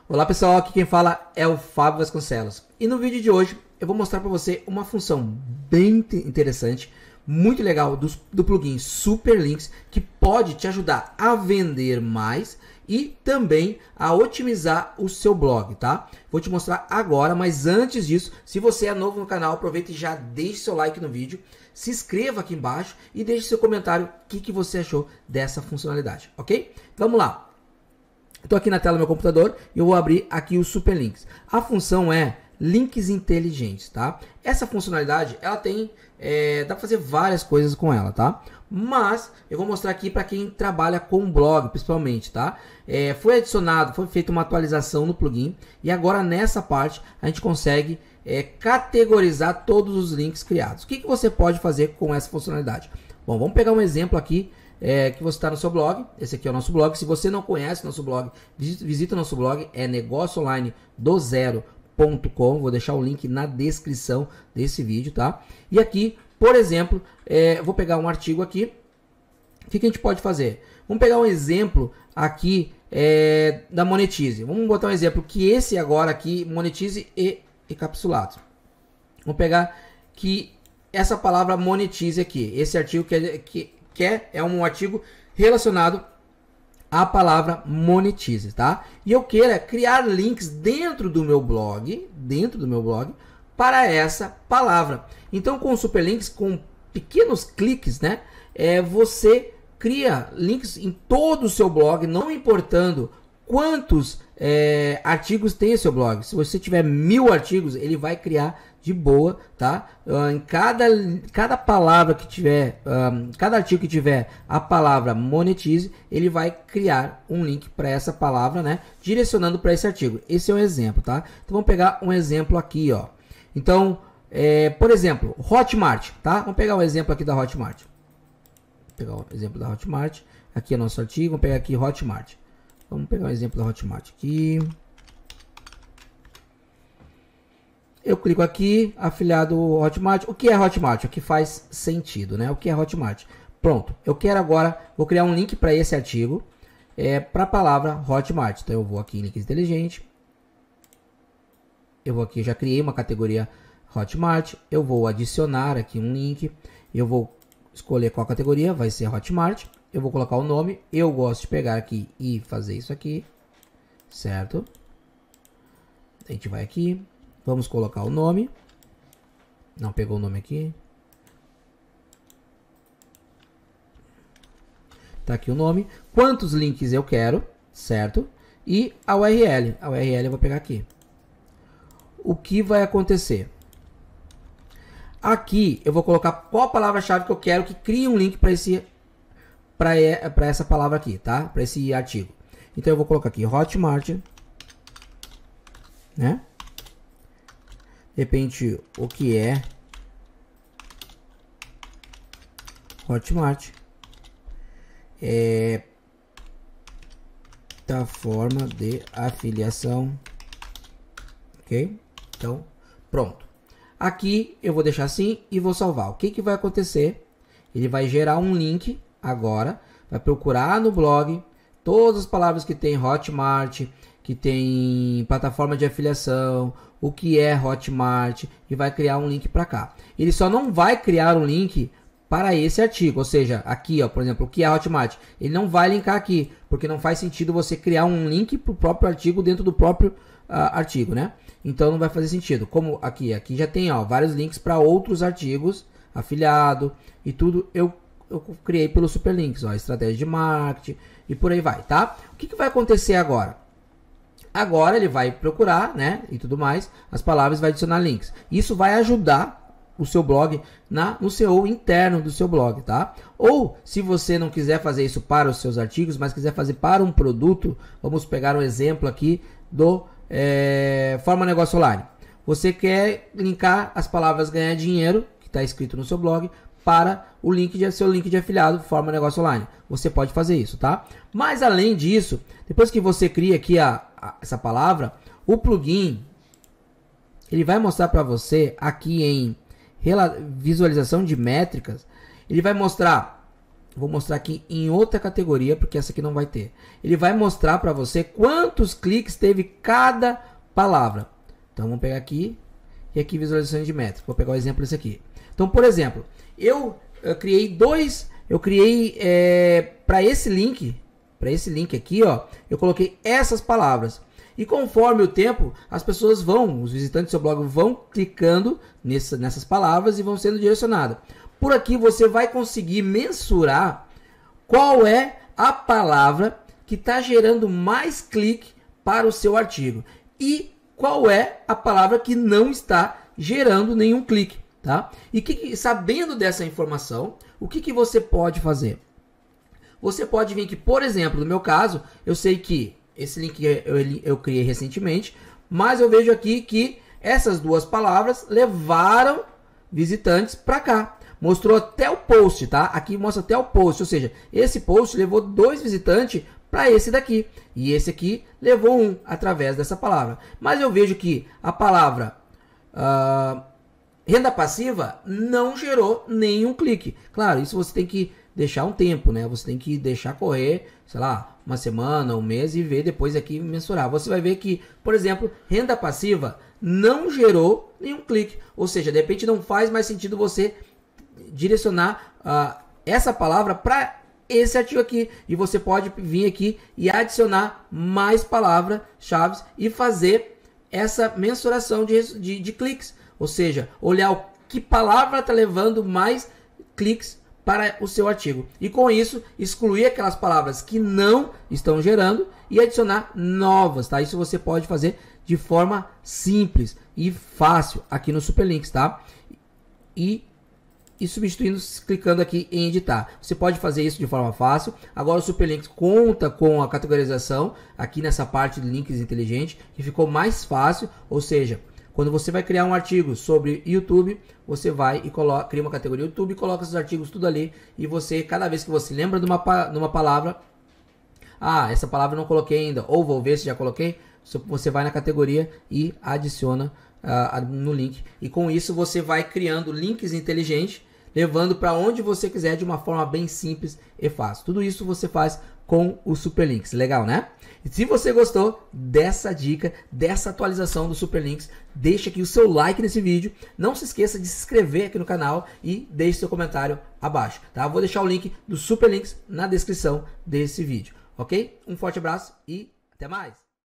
Olá pessoal, aqui quem fala é o Fábio Vasconcelos. E no vídeo de hoje eu vou mostrar para você uma função bem interessante, muito legal do plugin Superlinks, que pode te ajudar a vender mais e também a otimizar o seu blog, tá? Vou te mostrar agora, mas antes disso, se você é novo no canal, aproveita e já deixe seu like no vídeo, se inscreva aqui embaixo e deixe seu comentário o que você achou dessa funcionalidade, ok? Vamos lá! Estou aqui na tela do meu computador e eu vou abrir aqui o Superlinks. A função é links inteligentes, tá? Essa funcionalidade, ela tem, dá para fazer várias coisas com ela, tá? Mas eu vou mostrar aqui para quem trabalha com blog, principalmente, tá? Foi feita uma atualização no plugin e agora nessa parte a gente consegue categorizar todos os links criados. O que você pode fazer com essa funcionalidade? Bom, vamos pegar um exemplo aqui. Que você está no seu blog. Esse aqui é o nosso blog. Se você não conhece nosso blog, visita o nosso blog, é negocioonlinedozero.com. Vou deixar o link na descrição desse vídeo, tá? E aqui, por exemplo, vou pegar um artigo aqui. O que a gente pode fazer? Vamos pegar um exemplo aqui da Monetize. Vamos botar um exemplo que esse agora aqui, Monetize e encapsulados. Vamos pegar que essa palavra Monetize aqui, esse artigo que é um artigo relacionado à palavra monetize, tá? E eu quero criar links dentro do meu blog, para essa palavra. Então, com o Superlinks, com pequenos cliques, né, você cria links em todo o seu blog, não importando quantos artigos tem o seu blog. Se você tiver 1000 artigos, ele vai criar de boa, tá? Em cada palavra que tiver, cada artigo que tiver a palavra monetize, ele vai criar um link para essa palavra, né? Direcionando para esse artigo. Esse é um exemplo, tá? Então vamos pegar um exemplo aqui, ó. Então, por exemplo, Hotmart, tá? Vamos pegar um exemplo aqui da Hotmart. Vou pegar um exemplo da Hotmart. Aqui é nosso artigo. Vamos pegar aqui Hotmart. Vamos pegar um exemplo da Hotmart aqui. Eu clico aqui, afiliado Hotmart. O que é Hotmart? O que faz sentido, né? O que é Hotmart? Pronto. Eu quero agora, vou criar um link para esse artigo, para a palavra Hotmart. Então eu vou aqui em links inteligentes. Eu vou aqui, já criei uma categoria Hotmart. Eu vou adicionar aqui um link. Eu vou escolher qual categoria, vai ser Hotmart. Eu vou colocar o nome. Eu gosto de pegar aqui e fazer isso aqui, certo? A gente vai aqui. Vamos colocar o nome. Não pegou o nome aqui. Tá aqui o nome. Quantos links eu quero, certo? E a URL. A URL eu vou pegar aqui. O que vai acontecer? Aqui eu vou colocar qual palavra-chave que eu quero que crie um link para essa palavra aqui, tá? Para esse artigo. Então eu vou colocar aqui Hotmart, né? De repente, o que é Hotmart? Plataforma de afiliação. Ok? Então, pronto. Aqui eu vou deixar assim e vou salvar. O que vai acontecer? Ele vai gerar um link agora. Vai procurar no blog todas as palavras que tem Hotmart, que tem plataforma de afiliação, o que é Hotmart, e vai criar um link para cá. Ele só não vai criar um link para esse artigo, ou seja, aqui, ó, por exemplo, o que é Hotmart, ele não vai linkar aqui, porque não faz sentido você criar um link para o próprio artigo dentro do próprio artigo, né? Então não vai fazer sentido. Como aqui já tem, ó, vários links para outros artigos, afiliado e tudo, eu criei pelo Superlinks, ó, estratégia de marketing e por aí vai, tá? O que vai acontecer agora? Agora ele vai procurar, né, e tudo mais, as palavras, vai adicionar links. Isso vai ajudar o seu blog no SEO interno do seu blog, tá? Ou se você não quiser fazer isso para os seus artigos, mas quiser fazer para um produto, vamos pegar um exemplo aqui do Forma Negócio Online. Você quer linkar as palavras ganhar dinheiro, que está escrito no seu blog, para o seu link de afiliado Forma Negócio Online. Você pode fazer isso, tá? Mas além disso, depois que você cria aqui essa palavra, o plugin ele vai mostrar para você aqui em visualização de métricas, ele vai mostrar vou mostrar aqui em outra categoria, porque essa aqui não vai ter. Ele vai mostrar para você quantos cliques teve cada palavra. Então vamos pegar aqui e aqui visualizações de métrica. Vou pegar o exemplo desse aqui. Então, por exemplo, eu criei para esse link aqui, ó, eu coloquei essas palavras. E conforme o tempo, as pessoas os visitantes do seu blog vão clicando nessas palavras e vão sendo direcionadas. Por aqui você vai conseguir mensurar qual é a palavra que está gerando mais clique para o seu artigo e qual é a palavra que não está gerando nenhum clique, tá? E sabendo dessa informação, o que você pode fazer? Você pode vir aqui, por exemplo, no meu caso, eu sei que esse link eu criei recentemente, mas eu vejo aqui que essas duas palavras levaram visitantes para cá. Mostrou até o post, tá? Aqui mostra até o post, ou seja, esse post levou 2 visitantes para esse daqui. E esse aqui levou 1 através dessa palavra. Mas eu vejo que a palavra renda passiva não gerou nenhum clique. Claro, isso você tem que deixar um tempo, né? Você tem que deixar correr, sei lá, uma semana, um mês e ver depois aqui mensurar. Você vai ver que, por exemplo, renda passiva não gerou nenhum clique. Ou seja, de repente não faz mais sentido você direcionar essa palavra para esse artigo aqui. E você pode vir aqui e adicionar mais palavras-chave e fazer essa mensuração de cliques. Ou seja, olhar que palavra está levando mais cliques para o seu artigo. E com isso, excluir aquelas palavras que não estão gerando e adicionar novas, tá? Isso você pode fazer de forma simples e fácil aqui no Superlinks, tá? E substituindo, clicando aqui em editar. Você pode fazer isso de forma fácil. Agora o Superlinks conta com a categorização aqui nessa parte de links inteligentes, que ficou mais fácil, ou seja, quando você vai criar um artigo sobre YouTube, você vai e cria uma categoria YouTube, coloca esses artigos tudo ali e você, cada vez que você lembra de uma palavra, essa palavra eu não coloquei ainda, ou vou ver se já coloquei, você vai na categoria e adiciona no link. E com isso você vai criando links inteligentes, levando para onde você quiser de uma forma bem simples e fácil. Tudo isso você faz com o Superlinks. Legal, né? E se você gostou dessa dica, dessa atualização do Superlinks, deixa aqui o seu like nesse vídeo. Não se esqueça de se inscrever aqui no canal e deixe seu comentário abaixo, tá? Vou deixar o link do Superlinks na descrição desse vídeo, ok? Um forte abraço e até mais!